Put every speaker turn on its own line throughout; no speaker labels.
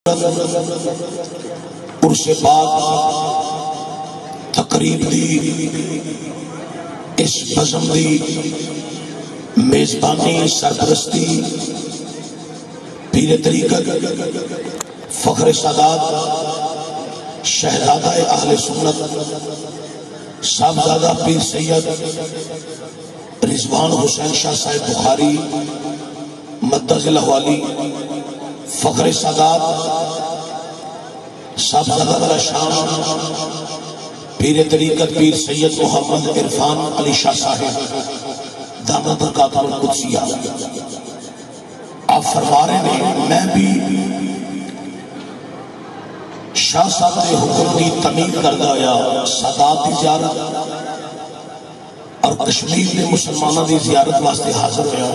عرص بعد تقریب دی اس بزم دی میزبانی سرپرستی پیر طریقت فخر سادات شہزادہ اہل سنت صاحبزادہ پیر سید رضوان حسین شاہ صاحب بخاری مدذ الاحوالی فخر سادات صاحبزادہ والا شام پیر طریقت پیر سید محمد عرفان علی شاہ صاحب دامت برکاتہ القدسیہ آپ فرما رہے ہیں میں بھی شاہ صاحب کے حکم کی تمید کردہ ہویا سادات دی زیارت اور کشمیر میں مسلمانہ دی زیارت واسطے حاضر ہویا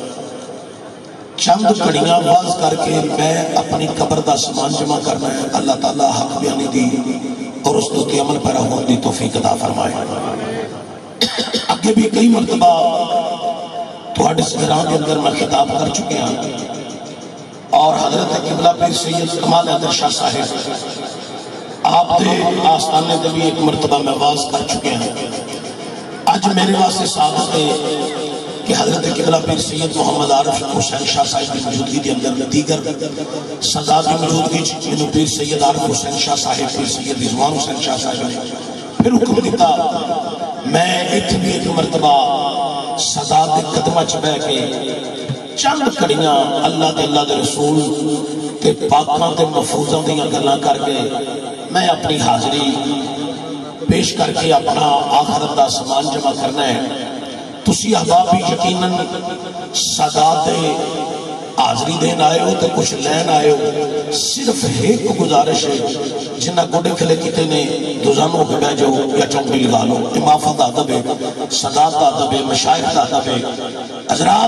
چند کڑیاں باز کر کے میں اپنی قبر دا سامان جمع کرنا ہے اللہ تعالیٰ حق بیانی دی اور اس دوستی عمل پر رہوں دی توفیق عطا فرمائے آگے بھی کئی مرتبہ تھوڑے سگران کے اندر میں خطاب کر چکے ہیں اور حضرت قبلہ پیر سید کمال حیدر شاہ صاحب آپ دے آستانے دے بھی ایک مرتبہ میں واز کر چکے ہیں آج میرے واسطے سعادت ہے کہ حضرت قبلہ پیر سید محمد عارف حسین شاہ صاحب کی موجودگی کے اندر دیگر سادات کی موجودگی جنہوں پیر سید عارف حسین شاہ صاحب پیر سید رضوان حسین شاہ صاحب نے پھر حکم دیتا میں اتنی ایک مرتبہ سادات کے قدمہ چبہ کے چند کڑیاں اللہ دے رسول تے پاکاں تے محفوظاں دیاں گلاں کر کے میں اپنی حاضری پیش کر کے اپنا آخرت دا سامان جمع کرنا ہے تسی احباب بھی یقیناً سادات دے حاضری دین آئے ہو تے کچھ لین آئے ہو صرف ایک گزارش ہے جنہ گوڑے کھلے کیتے نے دوزانوں کے بے جو یا چونگی لگا لو امافت آدھب ہے سادات آدھب ہے مشائخ آدھب ہے حضرات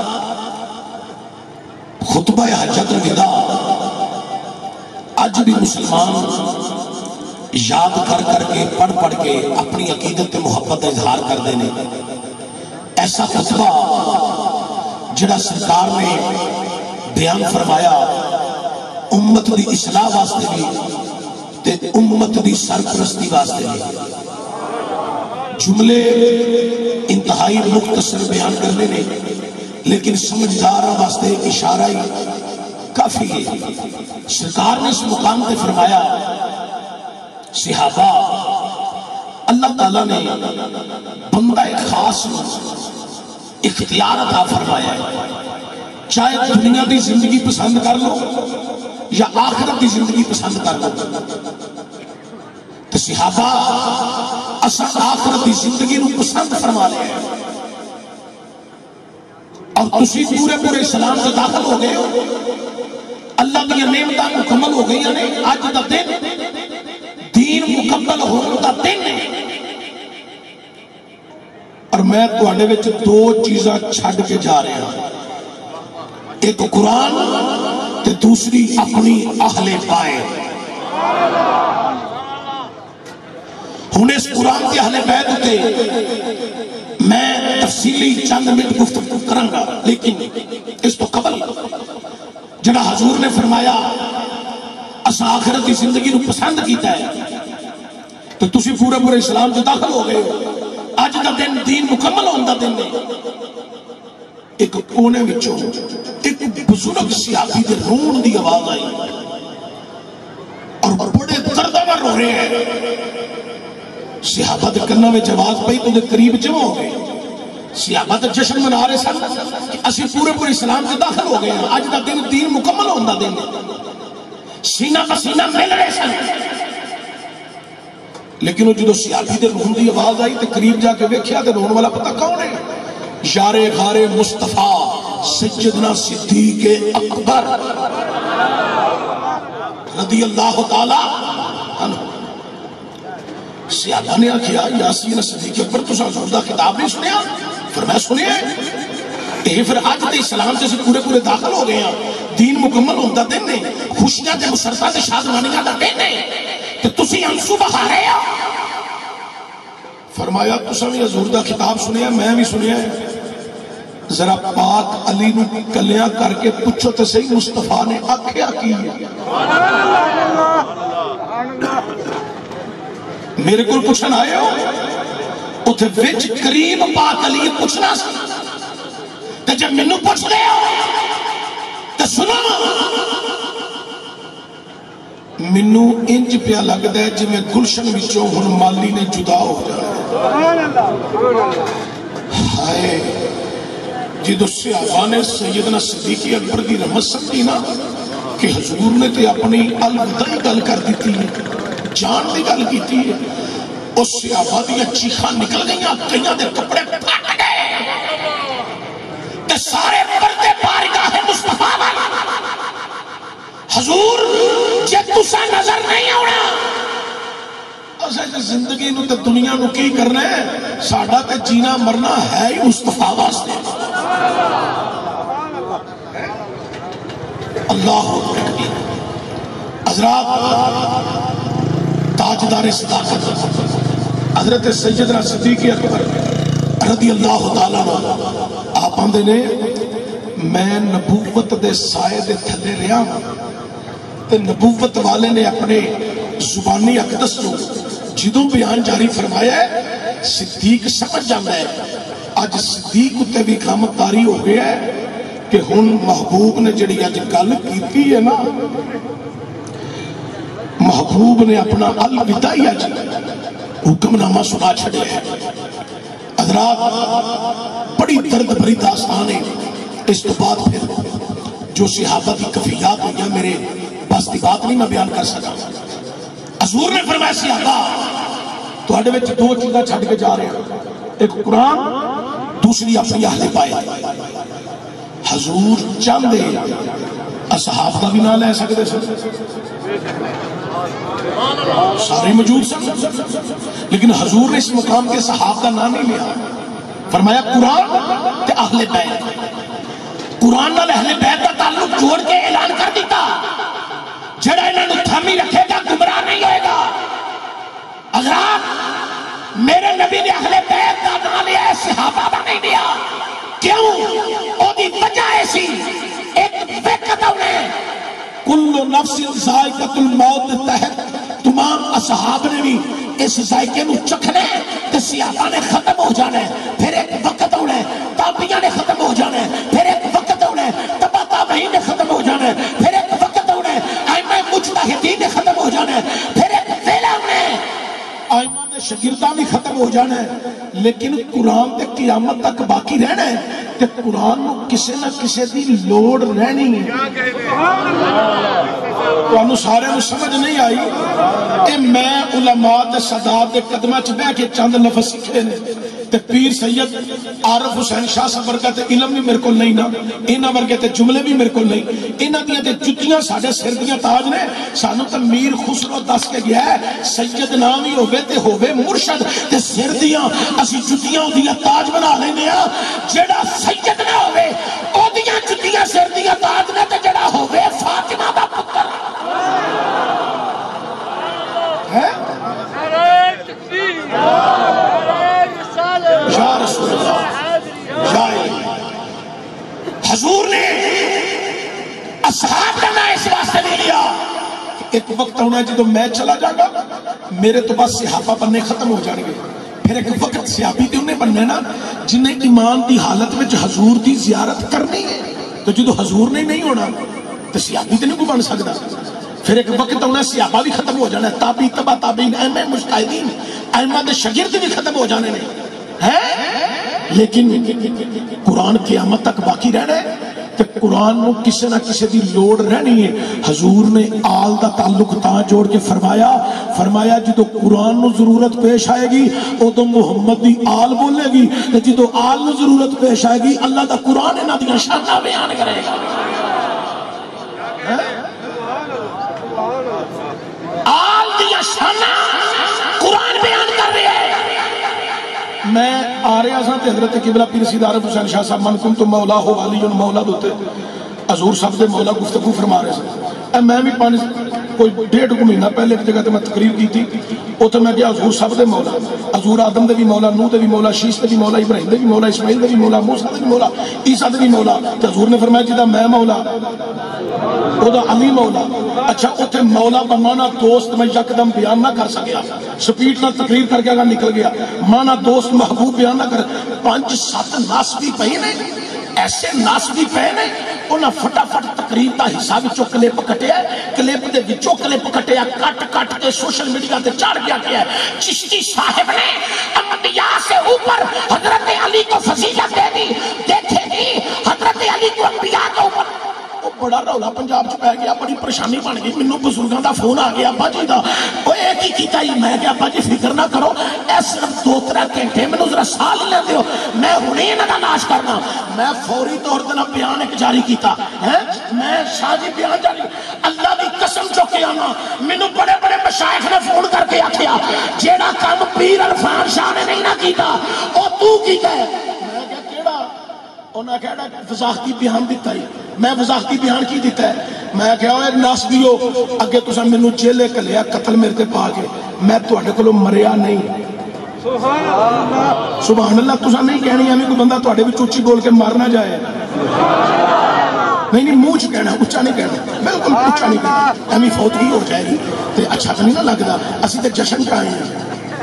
خطبہ حجت الوداع آج بھی مسلمان یاد کر کر کے پڑھ پڑھ کے اپنی عقیدت محبت اظہار کر دینے ایسا خطبہ جڑا سرکار نے بیان فرمایا امت دی اصلاح واسطے بھی تے امت دی سرپرستی واسطے بھی جملے انتہائی مختصر بیان کرنے نے لیکن سمجھدار واسطے اشارہ ہی کافی ہے سرکار نے اس مقام تے فرمایا صحابہ اللہ تعالیٰ نے بندہ ایک خاص اختیار عطا فرمایا ہے چاہے دنیا دی زندگی پسند کر لو یا آخرت دی زندگی پسند کر لو تو صحابہ اصل آخرت دی زندگی نو پسند فرما لے اور تسی پورے اسلام سے داخل ہو گئے ہو اللہ کی نعمتاں مکمل ہو گئی ہیں آج دا دن دین مکمل ہونے دا دن ہے اور میں تو آنے وچ دو چیزاں چھڑ کے جا رہے ہیں ایک قرآن تے دوسری اپنی اہل پائے ہونے اس قرآن کے اہل بیت ہوتے میں تفصیلی چند منٹ گفتگو کروں گا لیکن اس تو قبل جڑا حضور نے فرمایا اسا آخرت کی زندگی نو پسند کیتا ہے تو تسی پورے اسلام سے داخل ہو گئے ہو آج دا دن دین مکمل ہوندہ دن ہے ایک کونے وچوں ایک بزرگ صحابی دے رون دی آواز آئی اور بڑے دردمر رو رہے ہیں صحابہ دے کرنا میں جواز پئی تو دے قریب جمع ہو گئے صحابہ دے جشن منا رہے سن کہ اسی پورے اسلام سے داخل ہو گئے ہیں آج دا دن دین مکمل ہوندہ دن ہے سینہ پسینہ مل رہے سن لیکن وہ جدو صحابی دے رون دی آواز آئی تے قریب جا کے ویکھیا تے رون والا پتہ کون ہے یار غار مصطفیٰ سیدنا صدیق اکبر رضی اللہ تعالی عنہ صحابہ نے کیا یاسین صدیق اکبر تو سازوردہ کتاب نہیں سنیا فرمایا سنیا پھر آج تے اسلام سے پورے داخل ہو گئے ہیں دین مکمل ہوتا دن ہے خوشیاں دے مسرتہ دے شادمانیاں دا دن ہے کہ تسی انسو بخا رہے ہیں فرمایا تسا بھی حضور دا کتاب سنیا میں بھی سنیا ہے ذرا پاک علی نو کلیاں کر کے پوچھو تو صحیح مصطفیٰ نے آکھیا کی ہے؟ میرے کو پوچھن آئے ہو اتھے وچ کریم پاک علی پوچھنا سی تے جب منو پوچھ دے ہو تے سنو منو انج پیا لگدا ہے جی میں گلشن وچوں ہن مالی نے جدا ہو جانا ہائے جدو صحابہ نے سیدنا صدیق اکبر دی رحمت سمجھی نا کہ حضور نے تے اپنی الوداعی گل کر دیتی ہے جان دی گل کیتی ہے اس صحابہ دی چیخاں نکل گئیاں کئیاں دے کپڑے پھٹ گئے تے سارے پردے بارگاہ مصطفیٰ والا حضور جے تسا نظر نہیں آنا اسے زندگی نو تے دنیا نو کی کرنا ہے ساڈا تے جینا مرنا ہے ہی مصطفیٰ واسطے اللہ اکبر حضرات تاجدار صداقت حضرت سیدنا صدیق اکبر رضی اللہ تعالیٰ آپ آندے نے میں نبوت دے سائے دے تھلے رہا ہوں تے نبوت والے نے اپنے زبانی اقدس کو جدوں بیان جاری فرمایا ہے صدیق سمجھ جانا ہے آج صدیق تے بھی خامتاری ہو گیا ہے کہ ہن محبوب نے جڑی آج گل کیتی ہے نا محبوب نے اپنا الوداعی آج حکم نامہ سنا چھڑے ہے حضرات بڑی درد بھری داستان ہے اس تو بعد پھر جو صحابہ کی کفیات ہوئی میرے بس کی بات نہیں میں بیان کر سکا حضور نے فرمایا صحابہ تو ہڈے وچ دو چیزاں چھڑ کے جا رہے ہیں ایک قرآن دوسری اپنی اہل بیت حضور چاندے اصحاب کا بھی نہ لے سکتے سارے موجود سن لیکن حضور نے اس مقام کے صحاب کا نام نہیں لیا فرمایا قرآن تے اہل بیت قرآن نال اہل بیت کا تعلق جوڑ کے اعلان کر دیتا جڑا انہاں نوں تھامی رکھے گا گمراہ نہیں ہوئے گا حضرات میرے نبی نے اہل بیت کا نام لیا ہے صحابہ کا نہیں لیا کیوں او دی وجہ ایسی ایک وقت انہیں کل نفس ذائقۃ الموت تحت تمام اصحاب نے بھی اس ذائقے نو چکھنے تے صحابہ نے ختم ہو جانا ہے پھر ایک وقت ہونا ہے تابعیاں نے ختم ہو جانا ہے پھر ایک وقت ہونا ہے تبع تابعین نے ختم ہو جانا ہے پھر ایک وقت ہونا ہے ائمہ مجتہدین نے ختم ہو جانا ہے پھر ایک ویلا ہونا ہے ائمہ نے شاگرداں بھی ختم ہو جانا ہے لیکن قرآن تے قیامت تک باقی رہنا ہے کہ قرآن نو کسے نہ کسے دی لوڑ رہنی ہے تو انہوں سارے نو سمجھ نہیں آئی کہ میں علماء دے صداب دے قدمہ چ بہ کے چند لفظ سکھے نے تے پیر سید عارف حسین شاہ صبر کا تے علم بھی میرے کو نہیں نا انہاں ورگے تے جملے بھی میرے کو نہیں انہاں دیاں تے جتیاں ساڈے سر دیاں تاج نے سانو تے میر خسرو دس کے گیا ہے سید نام ہی ہوے تے ہوے مرشد تے سر دیاں اسی جتیاں دیاں تاج بنا لیندے ہاں جڑا سید نہ ہوے او دیاں جتیاں سر دیاں تاج نے تے جڑا ہوے فاطمہ دا پتر ہے یا رسول اللہ یا حضور نے اصحاب کا نام اس واسطے نہیں لیا ایک وقت ہونا ہے جدو میں چلا جاؤں گا میرے تو بس صحابہ بننے ختم ہو جائیں گے پھر ایک وقت صحابی تے انہیں بننے نا جنہیں ایمان دی حالت میں حضور دی زیارت کرنی ہے تو جدو حضور نے نہیں ہونا تو صحابی تے نہیں کو بن سکتا پھر ایک وقت ہونا صحابہ بھی ختم ہو جانا ہے تابعی تبع تابعین ائمہ مجتہدین ائمہ دے شاگرد بھی ختم ہو جانے ہیں لیکن قرآن قیامت تک باقی رہنا ہے کہ قرآن نو کسے نہ کسے دی لوڑ رہنی ہے حضور نے آل دا تعلق تاں جوڑ کے فرمایا جدو قرآن نو ضرورت پیش آئے گی او تو محمد دی آل بولے گی جدو آل نو ضرورت پیش آئے گی اللہ دا قرآن انہاں دیاں شاناں بیان کرے گا آل دیاں شاناں قرآن بیان کر رہے ہیں میں آ رہا سا تے حضرت قبلہ پیر سید عارف حسین شاہ صاحب من کنتم مولا ہو علی مولا دوتے حضور صاحب دے مولا گفتگو فرما رہے سے میں بھی 1.5 مہینہ پہلے ایک جگہ تے میں تقریر کی تھی، اتنے میں کیا حضور سب دے مولا، حضور آدم دے بھی مولا، نوح دے بھی مولا، شیش دے بھی مولا، ابراہیم دے بھی مولا، اسماعیل دے بھی مولا، موسیٰ دے بھی مولا، عیسیٰ دے بھی مولا. تے حضور نے فرمایا جدا میں مولا او دا علی مولا. اچھا اتنے مولا بمانا دوست میں یکدم بیان نہ کر سکیا، سپیڈ نہ تقریر کر کے اگر نکل گیا، مانا دوست محبوب بیان نہ کر. 5-7 ناسبی پہی نے، ایسے ناسبی پہ نے، انہاں فٹافٹ تقریر دا حصہ وچوں کلپ کٹیا، کلپ دے وچوں کلپ کٹیا، کٹ کے سوشل میڈیا تے چڑھ گیا کیا ہے. چشتی صاحب نے انبیاء سے اوپر حضرت علی کو فضیلت دے دی، دیکھے گی حضرت علی کو انبیاء کے اوپر. بڑا رولا پنجاب چ پی گیا، بڑی پریشانی بن گئی. مینوں بزرگاں دا فون آ گیا، ابا جی دا اوے ایک ہی کیتا ہی. میں کہ ابا جی فکر نہ کرو، اے صرف 2-3 گھنٹے مینوں ذرا سال لے دیو، میں ہنے انہاں دا ناش کرنا. میں فوری طور تے نہ بیان ایک جاری کیتا ہے، میں شاہ جی بیان جاری. اللہ دی قسم چو کے آنا، مینوں بڑے بڑے مشائخ نے فون کر کے آکھیا جیڑا کام پیر عرفان شاہ نے نہیں نہ کیتا او تو کیتا ہے. میں کہ کیڑا؟ انہاں کہڑا وضاحتی بیان دیتا ہی. میں وضاحتی بیان کی دیتا ہے. میں کہا اے ناسبیو، اگے تساں مینوں جیلے کلیا، قتل میرے تے پا کے، میں تواڈے کولوں مریا نہیں. سبحان اللہ، سبحان اللہ. تساں نہیں کہنی ایویں کوئی بندہ تواڈے وچ اچھی بول کے مر نہ جائے. نہیں منہ چ کہنا، اچا نہیں کہنا، بالکل اچا نہیں کہنا، ایویں فوت ہی ہو جائے گی تے اچھا تو نہیں نہ لگتا. اسی تے جشن چ آئے ہیں،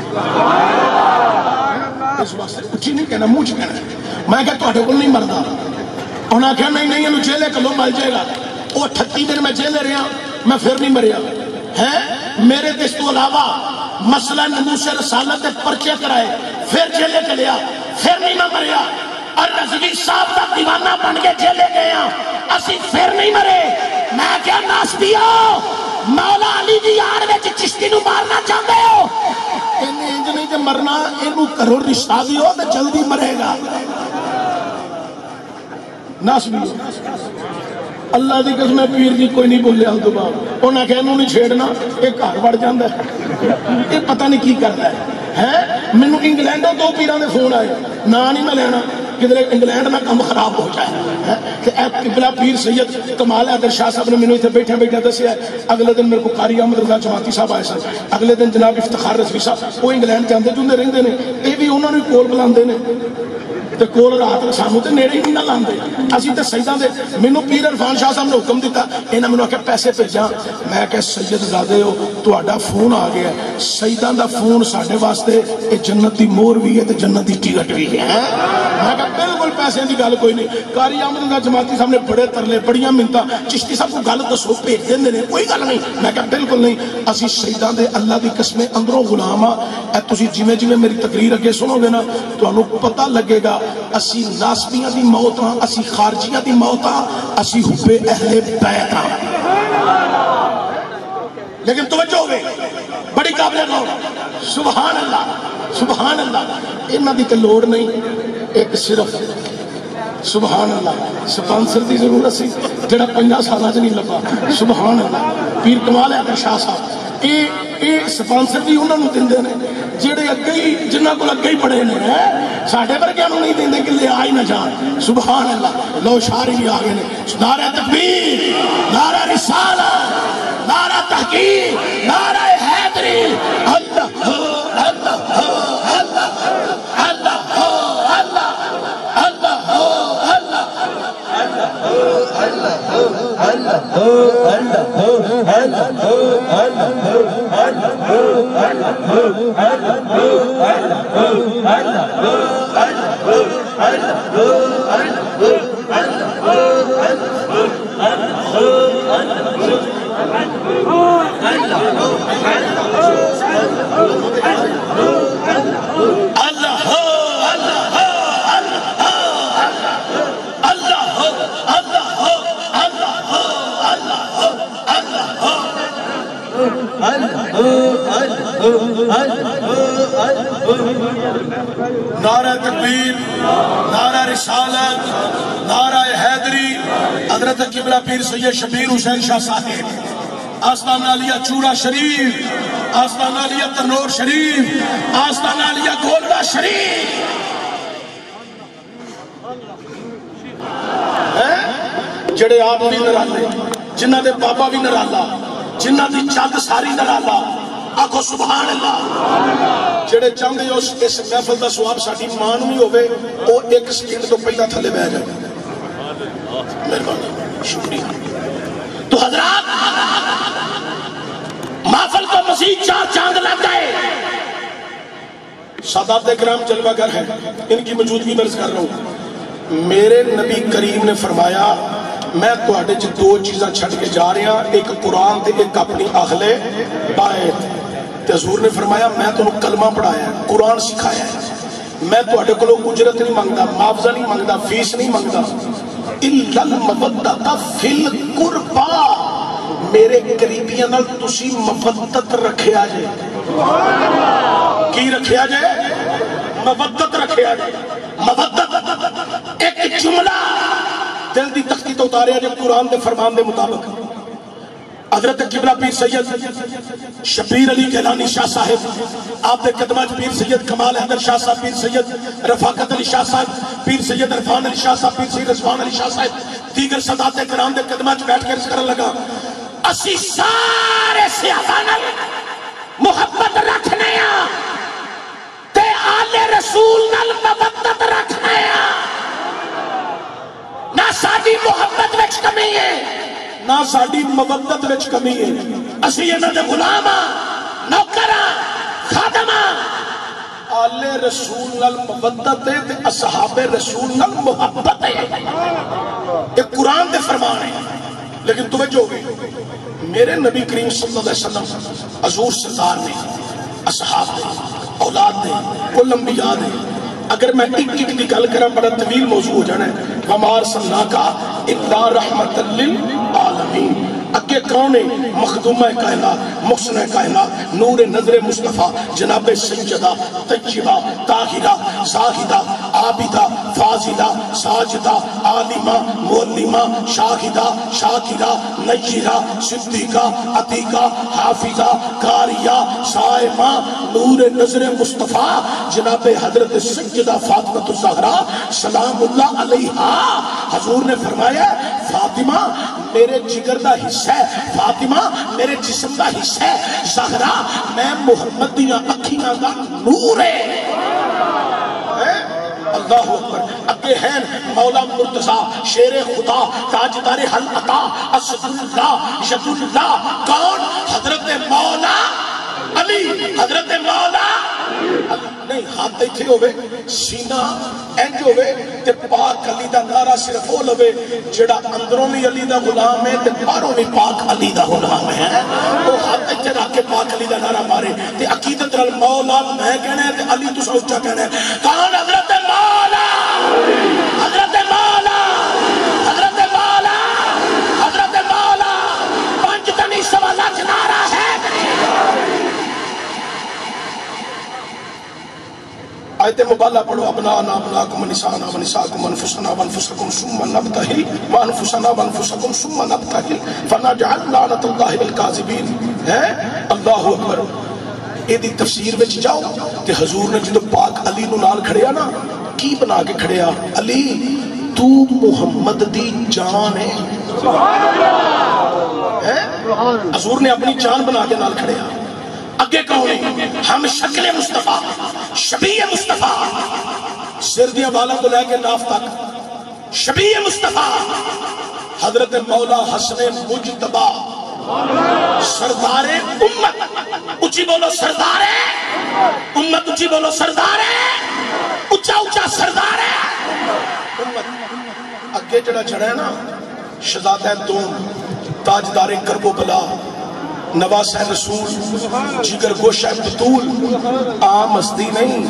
اس واسطے اچھی نہیں کہنا، منہ چ کہنا. میں کہ تواڈے کول نہیں مردا. انہوں نے کہا نہیں انہوں جیلے کلو مل جائے گا. وہ 38 دن میں جیلے رہا، میں پھر نہیں مریا ہے. میرے دس تو علاوہ مسئلہ نموس رسالت پرچے کرائے، پھر جیلے کے لیا، پھر نہیں میں مریا. اور رضوی صاحب کا دیوانہ بن کے جیلے گیا، اسی پھر نہیں مرے. میں کیا ناسبیو، مولا علی دی آڑ وچ چشتی نو مارنا چاہتے ہو؟ انہیں انج نہیں کہ مرنا، انہوں کرو رشتہ بھی ہو تو جلدی مرے گا. ناسبی اللہ دی قسم پیر دی کوئی نہیں بولیا. تو بعد انہیں کہا انہوں نہیں چھیڑنا، ایک گھر بڑھ جاندہ ہے، یہ پتہ نہیں کی کرتا ہے. مینوں انگلینڈوں 2 پیراں دے فون آئے، نا نہیں میں لینا کدھر انگلینڈ میں کم خراب ہو جائے. قبلہ پیر سید کمال حیدر شاہ صاحب نے مینوں اتنے بیٹھے بیٹھے دسیا. اگلے دن میرے کو قاری احمد رضا جماعتی صاحب آئے سن، اگلے دن جناب افتخار رضوی صاحب، وہ انگلینڈ جاندے جوندے رہندے نے، یہ بھی انہوں نے کول بلاندے نے تے کول رات سانوں تے نیڑے ہی نہ لاندے. اسی تے سیداں دے مینوں پیر عرفان شاہ صاحب نے حکم دیتا، انہاں مینوں آکھیا پیسے بھیجاں. میں کہ سید زادے ہو، تہاڈا فون آ گیا. سیداں دا فون ساڈے واسطے اے جنت دی مہر بھی ہے تے جنت دی ٹکٹ بھی ہے. میں کہ بالکل پیسے دی گل کوئی نہیں. قاری احمد رضا جماعتی صاحب نے بڑے ترلے بڑیاں منتاں، چشتی صاحب کو گل دسو بھیج دیندے نے، کوئی گل نہیں. میں کہ بالکل نہیں، اسی سیداں دے اللہ دی قسمیں اندروں غلام ہاں. اے تسی جویں جویں میری تقریر اگے سنو گے نا تانوں پتہ لگے گا اسی ناسبیاں دی موت ہاں، اسی خارجیاں دی موت ہاں، اسی حب اہل بیت ہاں. لیکن توجہ ہوئے بڑی قابل غور. سبحان اللہ، سبحان اللہ. انہاں دی تے لوڑ نہیں، ایک صرف سبحان اللہ سپانسر دی ضرورت سی جڑا 50 سالہ چ نہیں لگا. سبحان اللہ. پیر کمال حیدر شاہ صاحب یہ سپانسر بھی انہوں نے دیندے نے جڑے اگے ہی جنہاں کو اگے ہی پڑے نے، ساڈے ورگیاں نوں نہیں دیندے کہ لے آ ہی نہ جان. سبحان اللہ. لو شاعری بھی آ گئے نے. نعرہ تکبیر، نعرہ رسالت، نعرہ تحقیق، نعرہ حیدری. اللہ اللہ اللہ اللہ نعرہ تکبیر، نعرہ رسالت، نعرہ حیدری. حضرت قبلہ پیر سید شبیر حسین شاہ صاحب، آستانہ علیہ چورا شریف، آستانہ علیہ ترنور شریف، آستانہ علیہ گولڈا شریف. جڑے آپ بھی نرالے جنہ دے بابا بھی نرالا، جنہ دی چند ساری نرالا، آکھو سبحان اللہ۔ جڑے چاہتے ہو اس محفل دا سواب ساڈی مان بھی ہوئے او ایک سیکنڈ تو پہلا تھلے بہ جائے۔ مہربانی، شکریہ۔ تو حضرات محفل کو مزید 4 چاند لگ گئے۔ سادات اکرام جلوہ گر ہیں، ان کی موجودگی میں عرض کر رہا ہوں۔ میرے نبی کریم نے فرمایا میں تواڈے چ 2 چیزاں چھڈ کے جا رہا ہوں، ایک قرآن تے ایک اپنی اہل بیت۔ تے حضور نے فرمایا میں تمہیں کلمہ پڑھایا ہے، قرآن سکھایا ہے، میں تواڈے کولوں اجرت نہیں منگدا، معاوضہ نہیں منگدا، فیس نہیں منگدا۔ الا المودۃ فی القربى، میرے قریبیاں نال تسی مودت رکھیا جے۔ کی رکھیا جے؟ مودت رکھیا جے۔ مودت ایک جملہ دل دی تختی تو اتاریا جے قرآن دے فرمان دے مطابق۔ حضرت قبلہ پیر سید شبیر علی گیلانی شاہ صاحب، آپ دے قدمہ پیر سید کمال حیدر شاہ صاحب، پیر سید رفاقت علی شاہ صاحب، پیر سید عرفان علی شاہ صاحب، پیر سید رضوان علی شاہ صاحب، دیگر سادات کرام دے قدمہ بیٹھ کے کرنے لگا اسی سارے سیاحان محبت رکھنے تے آل رسول نال مودت رکھنے، نہ ساڈی محبت وچ کمی ہے نہ ساڈی مودت وچ کمی ہے۔ اسی انہاں دے غلام ہاں، نوکر ہاں، خادم ہاں۔ آل رسول نال مودت ہے تے اصحاب رسول نال محبت ہے، یہ قرآن دے فرمان ہے۔ لیکن توجہ ہوگی، میرے نبی کریم صلی اللہ علیہ وسلم حضور سرکار نے اصحاب نے اولاد نے کل انبیاء نے، اگر میں ایک ایک کی گل کرا بڑا طویل موضوع ہو جانا ہے۔ وَمَا أَرْسَلْنَاكَ إِلَّا رَحْمَةً لِلْعَالَمِينَ، اگے کون ہے؟ مخدومہ کائنات، محسن کائنات، نور نظر مصطفیٰ جناب سیدہ طیبہ طاہرہ زاہدہ عابدہ فاضلہ ساجدہ عالمہ معلمہ شاہدہ شاکرہ نیرہ صدیقہ عتیقہ حافظہ قاریہ صائمہ، نور نظر مصطفیٰ جناب حضرت سیدہ فاطمہ الزہرا سلام اللہ علیہا۔ حضور نے فرمایا فاطمہ میرے جگر دا حصہ ہے، فاطمہ میرے جسم دا حصہ ہے، زہرا میں محمد دیاں اکھیاں دا نور ہے۔ اللہ اکبر۔ اگے ہیں مولا مرتضیٰ شیر خدا تاجدار حل عطا اسد اللہ ید اللہ، کون؟ حضرت مولا علی، حضرت مولا نہیں ہاتھ دیکھے ہوئے سینہ انج ہوئے تے پاک علی دا نعرہ صرف ہو لوے جڑا اندروں بھی علی دا غلام ہے تے باہروں بھی پاک علی دا غلام ہے، وہ ہاتھ دیکھے رکھ کے پاک علی دا نعرہ مارے تے عقیدت رل مولا میں کہنا ہے تے علی تو سوچا کہنا ہے۔ کون؟ حضرت مولا، حضرت مولا، حضرت مولا، حضرت مولا۔ 5 تنی سوا لاکھ نعرہ ہے۔ آیت مبالہ پڑھو، ابنانا ابناکم ونسانا ونساکم وانفسنا وانفسکم ثم نبتہل وانفسنا وانفسکم ثم نبتہل فنجعل لعنت اللہ بالکاذبین۔ ہے اللہ اکبر۔ یہ دی تفسیر وچ جاؤ کہ حضور نے جدو پاک علی نو نال کھڑیا نا کی بنا کے کھڑیا؟ علی تو محمد دی جان ہے۔ حضور نے اپنی جان بنا کے نال کھڑیا۔ اگے کہو ہم شکل مصطفیٰ شبیہ مصطفیٰ، سر دیا والا تو لے کے ناف تک شبیہ مصطفیٰ، حضرت مولا حسن مجتبہ سردار امت، اچھی بولو سردار امت، اچھی بولو سردار اچھا اچھا سردار امت۔ اگے جڑا چڑھا ہے نا شہزادہ دوم تاجدار کرب و بلا نواسہ رسول جگر گوشہ بطول، عام ہستی نہیں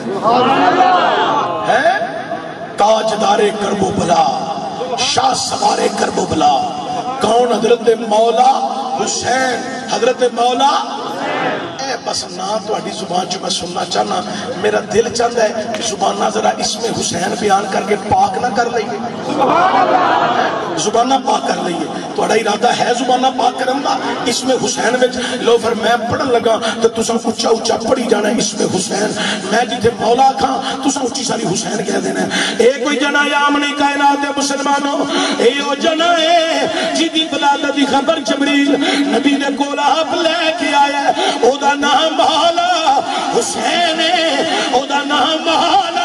ہے، تاجدار کرب و بلا شاہ سوار کرب و بلا۔ کون؟ حضرت مولا حسین، حضرت مولا اے بس نا تو اڈی زبان جو میں سننا چاہنا، میرا دل چاہتا ہے کہ زبانہ ذرا اس میں حسین بیان کر کے پاک نہ کر لیں۔ زبانہ پاک کر لئیے تو اڑا ارادہ ہے زبانہ پاک کرن دا اس میں حسین وچ لو پھر میں پڑھن لگا تو تساں اچھا اچھا پڑھی جانا اس میں حسین میں جتھے مولا کھاں تساں اچھی ساری حسین کہہ دینا اے کوئی جنا یا امنی کائنات مسلمانوں اے او جنا ہے جدی ولادت دی خبر جبریل نبی نے کول آپ لے کے آیا او دا نام مولا حسین ہے او دا نام مولا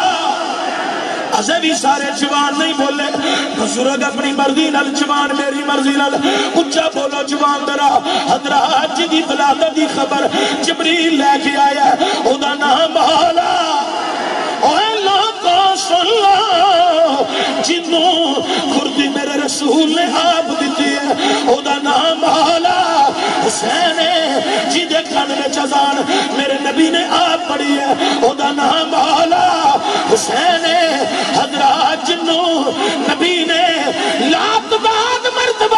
اسے بھی سارے جوان نہیں بولے بزرگ اپنی مرضی نال جوان میری مرضی نال اچھا بولو جوان درا حضرات جی دی ولادت دی خبر جبریل لے کے آیا او دا نام مولا اوے لوگوں سن لو جنوں خردی میرے رسول نے آپ دیتی ہے او دا نام مولا حسین ہے جی دے کھان میں چزان میرے نبی نے آپ پڑھی ہے او دا نام مولا حسین ہے حضرات جنوں نبی نے لات بعد مرتبہ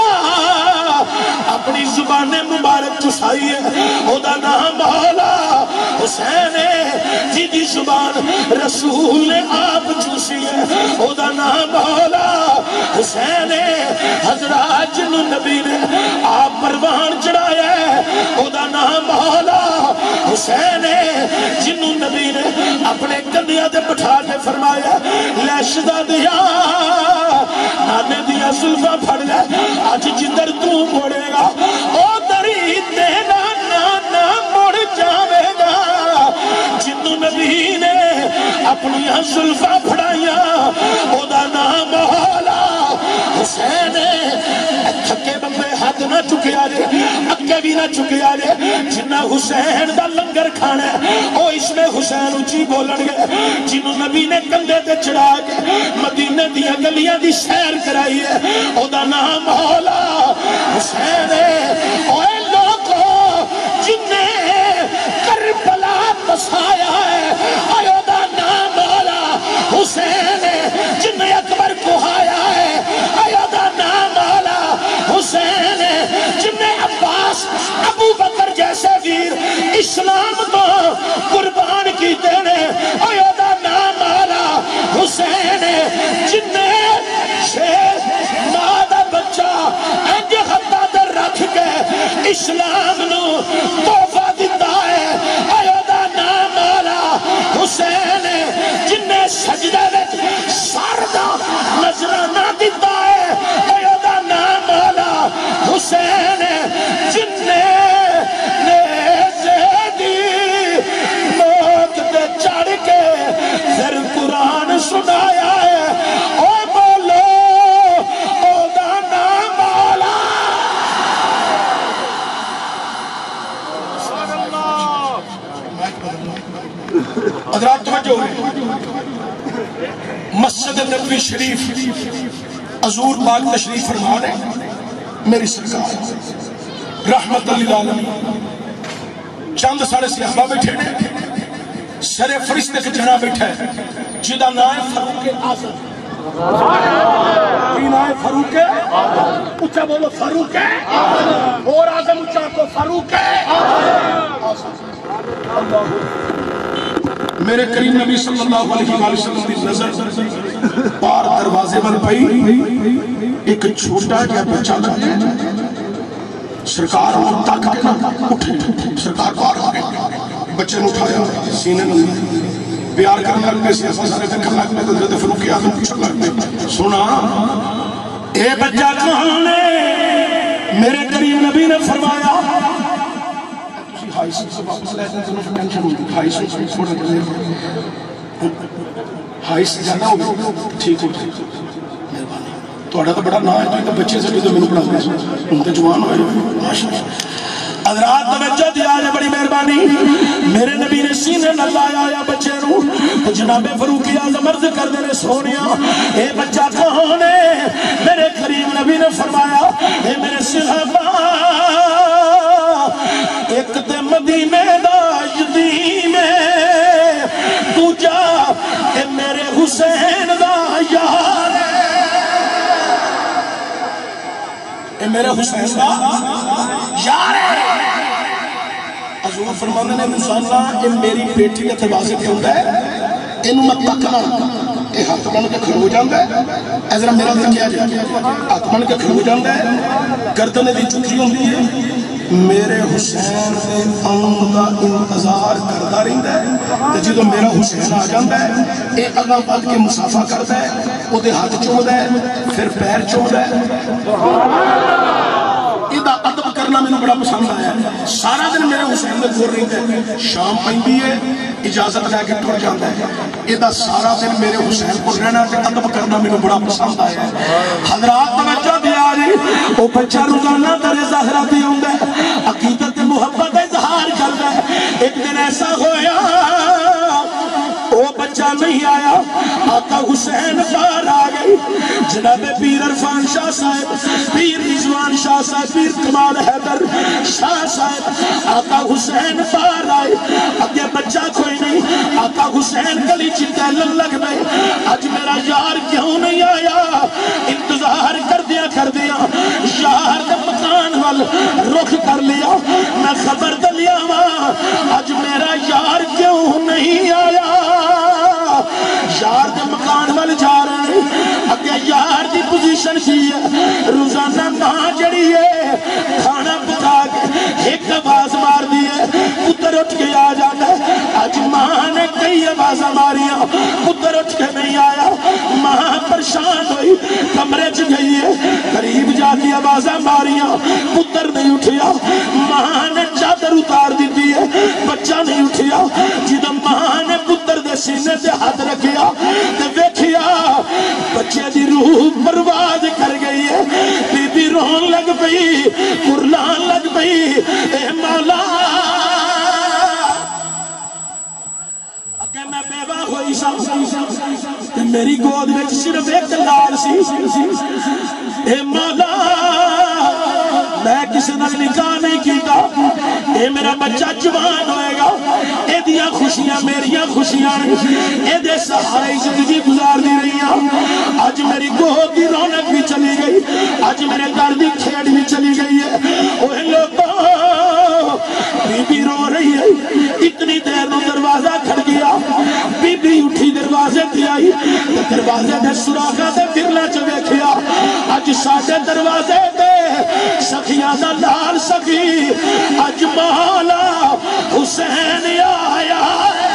اپنی زبان مبارک چسائی ہے او دا نام مولا حسین ہے جی دی زبان رسول نے آپ چوسی ہے او دا نام مولا حسین ہے حضرات جنوں نبی نے آپ پروان چڑھایا ہے او دا نام مولا حسین ہے جنوں نبی نے اپنے کندھیاں تے بٹھا کے فرمایا لیشدہ دیا نانے دیا زلفہ پھڑ لے آج جدر تو موڑے گا او دری تیرا نانا موڑ جاوے گا جنوں نبی نے اپنی زلفہ پھڑائیا او دا نام مولا حسین ہے تھکے بمبے ہاتھ نہ چکے آجے اکے بھی نہ چکے آجے جنہ حسین دا لنگر کھانا ہے او اس میں حسین اچھی بولن گے جنہوں نبی نے کندھے تے چڑھا کے مدینے دیا گلیاں دی سیر کرائی ہے او دا نام مولا حسین ہے اوے لوگوں جنہیں کربلا بسایا ہے او دا نام مولا حسین ہے جنہیں اکبر کو آیا ہے او دا نام مولا حسین ہے جنہیں عباس ابو بکر جیسے ویر اسلام کو قربان کی دینے او دا نام مولا حسین ہے جنہیں شیخ مادہ بچہ انج خطہ در رکھ کے اسلام نو توفہ دیتا ہے او دا نام مولا حسین ہے جنہیں سجدہ وچ سردہ نظرانہ دیتا ہے او دا نام مولا حسین ہے جنہیں چڑھ کے پھر قرآن سنایا ہے او بولو او دا نام مولا حضرات توجہ مسجد نبوی شریف حضور پاک تشریف فرما رہے میری سرکار رحمت للعالمین چند ساڑھے صحابہ بیٹھے نے سر فرشتے کے جنا بیٹھا ہے جدا نائے فاروق اعظم نائے فاروق اچھا بولو فاروق اور اعظم اچھا کو فاروق میرے کریم نبی صلی اللہ علیہ وسلم کی نظر پار دروازے پر پئی ایک چھوٹا جا بچہ لگ گیا سرکار وہ تک کے اٹھے سرکار پار ہو گئے بچے نے اٹھایا سینے میں پیار کرنے لگ گئے سیاسہ سارے دیکھنے لگ گئے حضرت فاروق اعظم پوچھنے لگ گئے سنا اے بچہ کہاں ہے میرے کریم نبی نے فرمایا ہائی سے واپس لے جائیں تو ٹینشن ہوگی ہائی سے چھوڑا جائے ہائی سے جانا ہوگا ٹھیک ہو مہربانی توڑا تو بڑا نہ ہے تو بچے سے بھی تو میں نے پڑھا گیا ان کے جوان ہوئے ماشاءاللہ حضرات توجہ دیا ہے بڑی مہربانی میرے نبی نے سینے نہ لایا یا بچے رو تو جناب فاروق اعظم عرض کر دے سونیا اے بچہ کون ہے میرے کریم نبی نے فرمایا اے میرے صحابہ ایک تے مدینے دا یدی میں تو جا اے میرے حسین دا یار اے میرے حسین دا یار حضور فرمانے نے مسالہ اے میری بیٹی کے تواضع پہ ہوتا ہے انہوں میں تکنا یہ ہاتھ بن کے کھلو جاتا ہے، ذرا میرا دیکھا جائے، ہاتھ بن کے کھلو جاتا ہے، گردن دی چکی ہوتی ہے، میرے حسین دے آن دا انتظار کرتا رہتا ہے، تو جدو میرا حسین آ جاتا ہے یہ اگاں بڑھ کے مسافہ کرتا ہے، وہ دے ہاتھ چومتا ہے، پھر پیر چومتا ہے۔ یہ ادب کرنا میں نے بڑا پسند آیا ہے، سارا دن میرے حسین دے کول رہتا ہے، شام پیندی ہے اجازت لے کے ٹر جاتا ہے، یہ سارا دن میرے حسین کو رہنا تے ادب کرنا میں نے بڑا پسند آیا ہے۔ حضرات توجہ دیا جی، وہ بچہ روزانہ در زہرا تے ہوندا ہے، عقیدت محبت اظہار کرتا ہے۔ ایک دن ایسا ہویا وہ بچہ نہیں آیا، آقا حسین باہر آ گئی، جناب پیر عرفان شاہ صاحب، پیر رضوان شاہ صاحب، پیر کمال حیدر شاہ صاحب، آقا حسین باہر آئے، اگے بچہ کوئی نہیں، آقا حسین گلی چٹیلن لگ گئے، آج میرا یار کیوں نہیں آیا؟ انتظار کر دیا یار دے مکان وال رخ کر لیا، میں خبر دلیا ماں آج میرا یار کیوں نہیں آیا؟ یار دے مکان وال جا رہے ہیں، اگے یار دی پوزیشن کی ہے، روزانہ ماں جڑی ہے کھانا پکا کے ایک آواز مار دی ہے، پتر اٹھ کے آ جاتا ہے، آج ماں نے کئی آوازاں ماریاں، پتر اٹھ کے نہیں آیا، ماں پریشان ہوئی، کمرے چ گئی ہے، قریب جا کے آوازاں ماریاں، پتر نہیں اٹھیا، ماں نے چادر اتار دیتی ہے، بچہ نہیں اٹھیا، جدو ماں نے پتر دے سینے سے ہاتھ رکھیا تے ویکھیا بچے دی روح پرواز کر گئی ہے، بی بی رون لگ پئی، قرلان لگ پئی، اے مولا میں بیوہ ہوئی سا میری گود میں صرف ایک لال سی، اے مولا میں کسی نال نکاح نہیں کیتا، اے میرا بچہ جوان ہوئے گا، اے دیا خوشیاں میریاں خوشیاں، اے دے سہارے زندگی گزار دی رہی ہیں، آج میری گود کی رونق بھی چلی گئی، آج میرے گھر دی کھیڑ بھی چلی گئی ہے، اوہ لوگوں بی بی رو رہی ہے، اتنی دیر نو دروازہ کھڑ گیا، بی بی اٹھی دروازے تھی آئی، دروازے دے سراغہ دے پھرنا چوے کھیا، آج ساڑھے دروازے دے سخیاں دا لال سخی، آج مولا حسین آیا ہے۔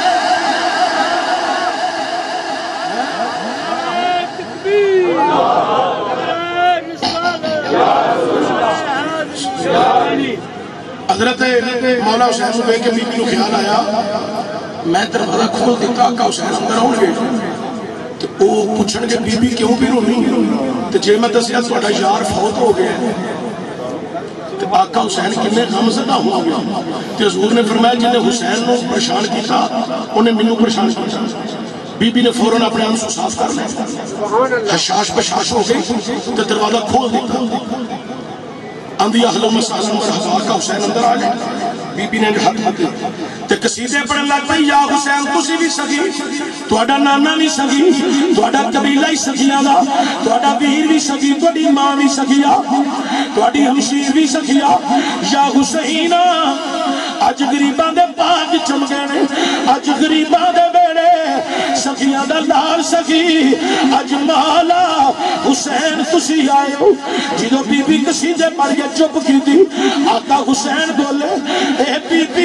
حضرت مولا حسین صبح کے بی بی کو خیال آیا، میں دروازہ کھول دیتا آقا حسین اندر آؤں گے تو وہ پوچھن گے بی بی کیوں بھی رونی، تو جے میں دسیا تھوڑا یار فوت ہو گیا تو آقا حسین کنے غم زدہ ہو گیا، تو حضور نے فرمایا جنہیں حسین نے پریشان کیتا انہیں منو پریشان کیتا، بی بی نے فوراں اپنے آنسو صاف کر لیا، حشاش پشاش ہو گئی تو دروازہ کھول دیتا، اندھی اہل و مسالم مرحبا کا حسین اندر آ گئے، بی بی نے ہاتھ مدے تے قصیدے پڑھن لگ پئی، یا حسین تسی بھی سخی، تہاڈا نانا بھی سخی، تہاڈا قبیلہ ہی سخیاں دا، تہاڈا ویر بھی سخی، تہاڈی ماں بھی سخیا، تہاڈی ہمشیر بھی سخیا، یا حسین اج غریباں دے پاک چم گئے نے، اج غریباں دے بیڑے سخیاں دا لال سخی، اج مولا حسین تسی آئے ہو، جدو بی بی قصیدے پڑھ کے چپ کی تھی، آقا حسین بولے اے بی بی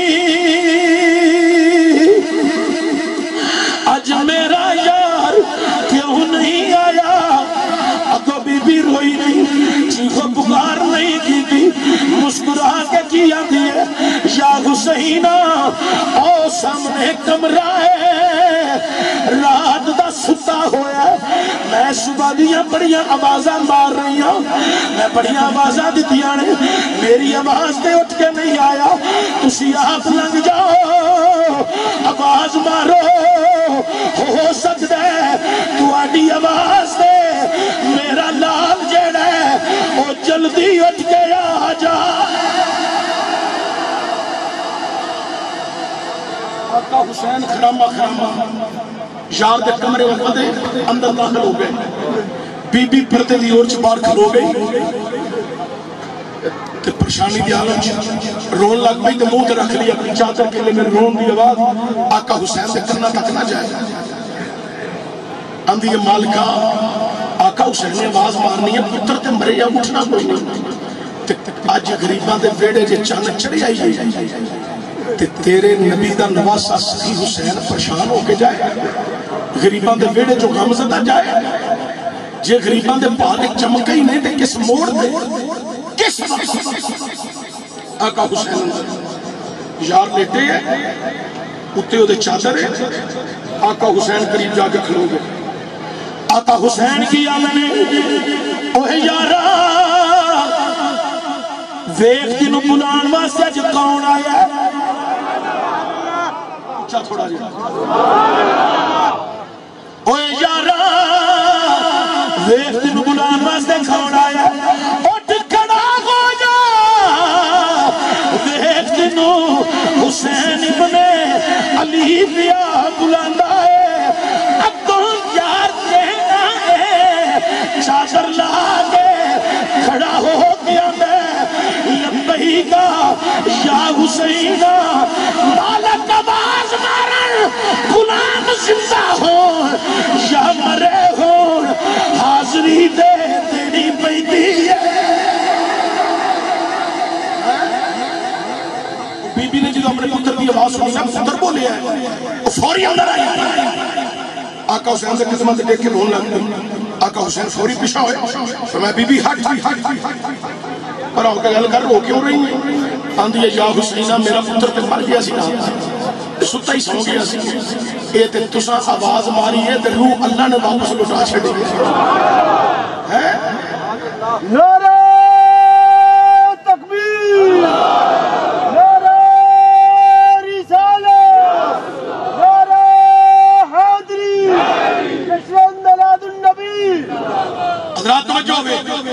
آج میرا یار کیوں نہیں آیا؟ اگو بی بی روئی نہیں، چیخو پکار نہیں کی تھی، مسکرا کے کیا دیئے، یا حسین او سامنے کمرہ ہے، رات دا ستا ہویا ہے، میں صبح دیا بڑیاں آوازاں مار رہی ہوں، میں بڑیاں آوازاں دیتیاں نے، میری آواز دے اٹھ کے نہیں آیا، تسی آپ لنگ جاؤ آواز مارو، ہو سکتا ہے تو آڈی آواز دے میرا لال جیڑا ہے وہ جلدی اٹھ کے آ جا۔ آقا حسین خرامہ یار دے کمرے وقت اندر داخل ہو گئے، بی بی پردے دی اور چبار کھلو گئی تے پریشانی دی عالم رون لگ پئی تے منہ تے رکھ لیا اپنی چادر کے لئے، میرے رون دی آواز آقا حسین سے کرنا تک نہ جائے، آندھی ہے مالکہ آقا حسین نے آواز مارنی ہے پتر تے مرے یا اٹھنا کوئی نہیں آج غریباں دے ویڑے جے چانک چڑھی آئی ہے تے تیرے نبی دا نواسا سخی حسین پریشان ہو کے جائے غریباں دے ویڑے جو غم زدہ جائے جے غریباں دے پاک چمکہ ہی نہیں تے کس موڑ دے کس وقت آقا حسین یار لیٹے ہیں اتے ہو دے چادر ہے آقا حسین قریب جا کے کھلو گے آقا حسین کی آمنے اوہ یارا ویخ تینو بلان واسطے جو کون آیا ہے اچھا تھوڑا جا اوہ یارا ویخ تینو بلان واسطے کون آیا ہے اٹھ کھڑا ہو جا ویخ تینو حسین ابن علی پیا بلاندہ ہے اب تو یار دینا ہے چادر لاغے کھڑا ہو گیا میں لبہی کا یا حسینہ مالک آواز مارن غلام زندہ ہو یا مرے ہو حاضری دے تیری بیٹی ہے بی بی نے جو اپنے پتر کی آواز سنی ہے پتر بولے ہے وہ فوری اندر آئی آقا حسین سے قسمت دیکھ کے رون لگ آقا حسین فوری پیشا ہوئے فرمایا بی بی ہٹ پر آقا گل کر رو کیوں رہی ہیں آندھی ہے یا حسینہ میرا پتر تے مر گیا سی نا ستا ہی سو گیا سی اے تے تسا آواز ماری ہے تے روح اللہ نے واپس لٹا چھڑی ہے
نعرہ تکبیر نعرہ رسالت نعرہ حیدری جشن میلاد النبی
حضرات توجہ ہوئے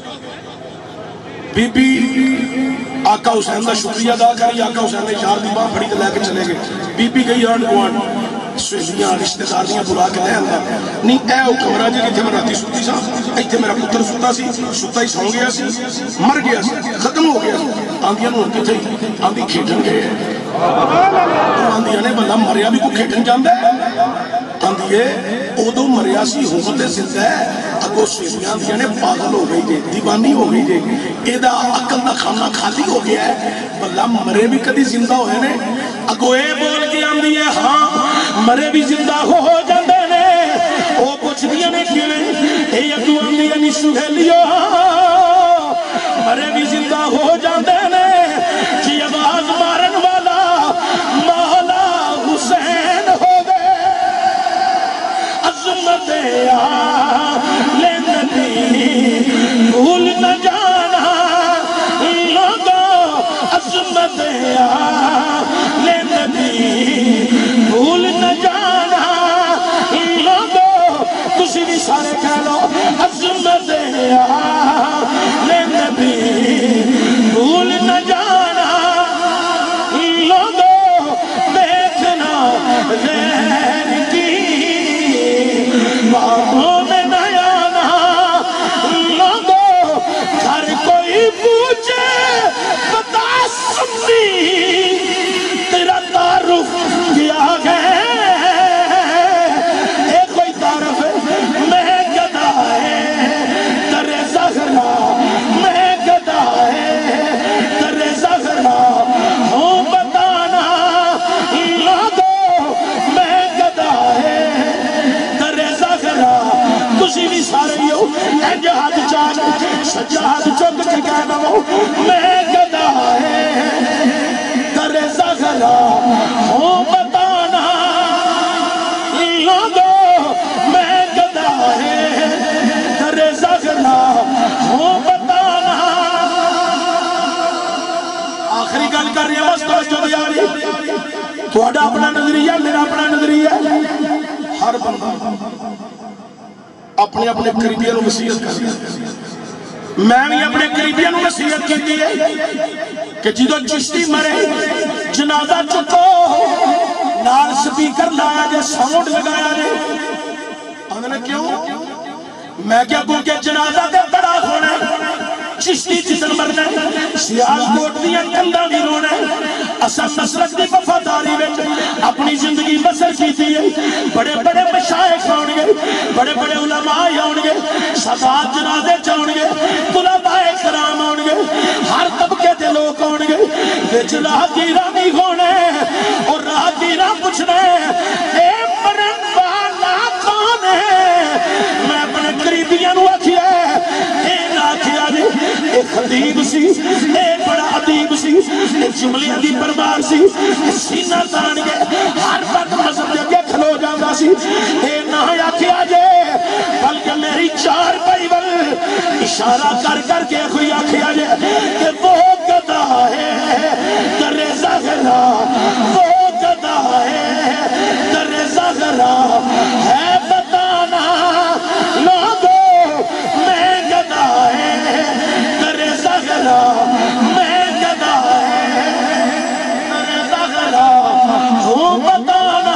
بی بی آقا حسین دا شکریہ ادا کری آقا حسین نے یار دی باں پھڑی تے لے کے چلے گئے بی بی گئی آن گوان سویلیاں رشتہ داریاں بلا کے لے آندا نہیں اے او کمرہ جی جتھے میں راتی ستی سا ایتھے میرا پتر ستا سی ستا ہی سو گیا سی مر گیا سی ختم ہو گیا آندیاں نو کتھے آندی کھیڈن گئے آندیاں نے بندہ مریا بھی کو کھیڈن جاندا ہے آندی ہے اودو مریا سی حکمت زندہ ہے اگو سویلیاں آندیاں نے پاگل ہو گئی جے دیوانی ہو گئی جے ایدہ عقل دا خانہ خالی ہو گیا ہے بلہ مرے بھی کدی زندہ ہوئے نے اگو اے بول کے آندی ہے ہاں مرے بھی زندہ ہو جاندے نے او پوچھ دیا نے کیوں اے اگو آندی ہے نشو گھلیو مرے بھی زندہ ہو جاندے نے جی آواز مارن والا مولا حسین ہو گئے عظمت آلِ نبی بھول نہ جانا لوگوں عظمت آلِ نبی بھول نہ جانا لوگوں تسی بھی سارے کہہ لو عظمت آلِ نبی بھول نہ جانا لوگوں دیکھنا غیر کی باتوں میں نہ آنا لوگوں ہر کوئی پوچھے بتا سنی تیرا تعارف کیا گئے اے کوئی تعارف میں گدا ہے در زہرا میں گدا ہے در زہرا ہوں بتانا لوگوں میں گدا ہے در زہرا تسی بھی سارے ہو اے جہاد چاک سجاد چک کے کہنا ہو میں گدا ہے در زہرا ہوں بتانا لوگوں میں گدا ہے در زہرا ہوں بتانا آخری گل کر رہی ہے بس توجہ دیا رہی تھوڑا اپنا نظریہ میرا اپنا نظریہ ہر بندہ اپنے اپنے قریبیوں کو نصیحت کر رہا ہے میں بھی اپنے قریبیوں کو نصیحت کی ہے کہ جدو چشتی مرے جنازہ چکو نال سپیکر لایا جے ساؤنڈ لگایا جے آنے کیوں میں کیا کہوں کہ جنازہ دے بڑا ہونا چشتی جسن مرنا سیال کوٹ دیا کندہ بھی رونا اسا مسلک دی وفاداری وچ اپنی زندگی بسر کی تھی بڑے بڑے مشائخ آؤں گے بڑے بڑے علماء آؤں گے سادات جنازے چاؤں گے طلباء کرام آؤں گے ہر طبقے دے لوگ آؤں گے وچ راہگیراں بھی ہونے اور راہگیراں پوچھنے اے مرن والا کون ہے میں اپنے قریبیاں نو آکھیا اے آکھیا جی اے خطیب سی اے بڑا ادیب سی اے جملیاں دی پرمار سی سینہ تان کے ہر وقت مذہب دے اگے کھلو جاندا سی اے نہ آکھیا جے بلکہ میری چار پائی ول اشارہ کر کر کے کوئی آکھیا جے کہ وہ گدا ہے در زغرا وہ گدا ہے در زغرا ہے بتانا لوگوں میں گدا ہے در زغرا میں گدا ہے در زغرا ہوں بتانا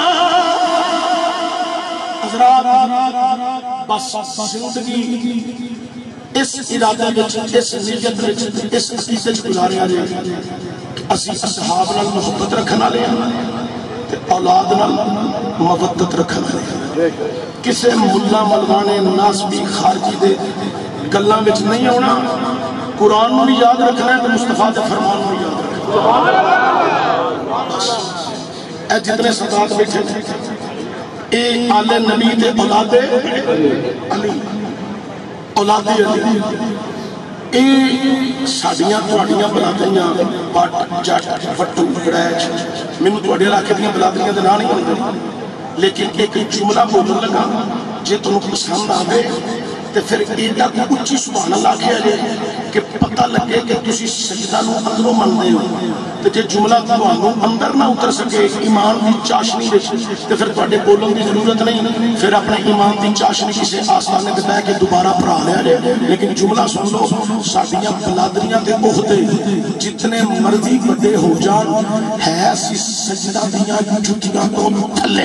حضرات بس زندگی اس ارادے وچ اس نیت وچ اس عقیدے وچ گزاریا جائے اسی اصحاب نال محبت رکھن والے ہاں تے اولاد نال مودت رکھن والے کسے ملا ملوانے ناسبی خارجی دے گلاں وچ نہیں آنا قرآن نو بھی یاد رکھنا ہے تے مصطفیٰ دے فرمان نو بھی یاد رکھنا بس اے جتنے سادات بیٹھے اے آل نبی تے اولاد علی اولاد علی اے ساڑیاں توڑیاں بلادیاں پٹ جٹ وٹو گڑیچ میں توڑے علاقے دیاں بلادیاں دے نہ نہیں ہوندے لیکن ایک جملہ بولن لگا جے تنوں پسند آوے تے پھر ایڈا کو اچھی سبحان اللہ کہہ لے کہ پتہ لگے کہ تسی سجدہ نو اندروں مندے ہو تے جے جملہ تانوں اندر نہ اتر سکے ایمان دی چاشنی وچ تے پھر تواڈے بولن دی ضرورت نہیں پھر اپنے ایمان دی چاشنی کسے آستانے تے بہ کے دوبارہ بھرا لیا جائے لیکن جملہ سن لو ساڈیاں بلادریاں تے عہدے جتنے مرضی بڑے ہو جان ہے سی سجدہ دیاں جھٹیاں تو تھلے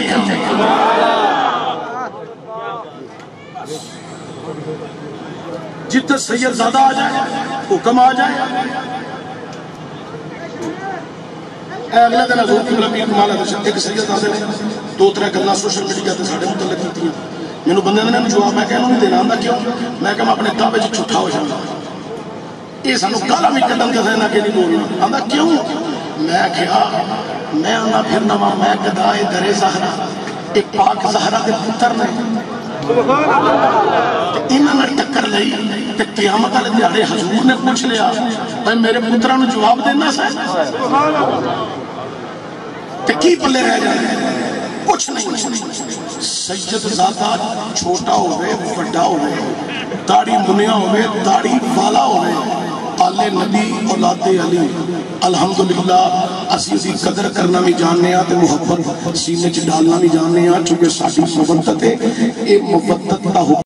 جتنے سید زیادہ آ جائے حکم آ جائے اگلے دن حضور کی ملابی کمال ہے ایک سید زیادہ نے دو ترہ گلنا سوشل میڈیا تے ساڑھے متعلق کی تھی میں بندے نے جواب میں کہنا نہیں دینا آندہ کیوں میں کہا میں اپنے دعوے جی چھٹا ہو جانا یہ سانو گالا بھی قدم کے ذہنہ کے نہیں بولنا آندہ کیوں میں کہا میں آندہ پھر نوا میں گدائے در زہرہ ایک پاک زہرہ دے پتر نے انہوں نے ٹکر لئی تے قیامت والے دیہڑے حضور نے پوچھ لیا بھائی میرے پتراں نو جواب دینا سا تے کی پلے رہ جائے کچھ نہیں سید زادہ چھوٹا ہوئے بڑا ہوئے داڑھی منیا ہوئے داڑھی والا ہوئے آل نبی اولاد علی الحمدللہ اسی اسی قدر کرنا بھی جاننے آتے محبت سینے چ ڈالنا بھی جاننے آ چونکہ ساڑھی مبتت ہے اے مبتت تا